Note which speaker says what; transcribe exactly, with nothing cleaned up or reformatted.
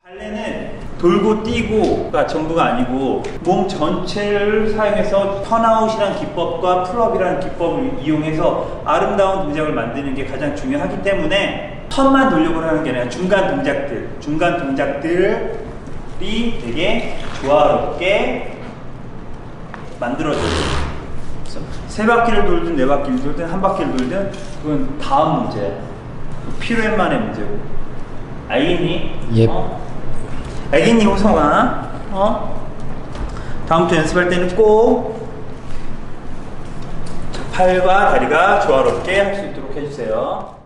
Speaker 1: 발레는 돌고 뛰고가 전부가 아니고 몸 전체를 사용해서 턴아웃이라는 기법과 풀업이라는 기법을 이용해서 아름다운 동작을 만드는 게 가장 중요하기 때문에 턴만 돌려고 하는 게 아니라 중간 동작들, 중간 동작들이 되게 조화롭게 만들어져요. 세 바퀴를 돌든 네 바퀴를 돌든 한 바퀴를 돌든 그건 다음 문제야. 필요한만의 문제고. 알겠니?
Speaker 2: 예.
Speaker 1: 어? 알겠니 호성아? 어? 다음부터 연습할 때는 꼭 팔과 다리가 조화롭게 할 수 있도록 해주세요.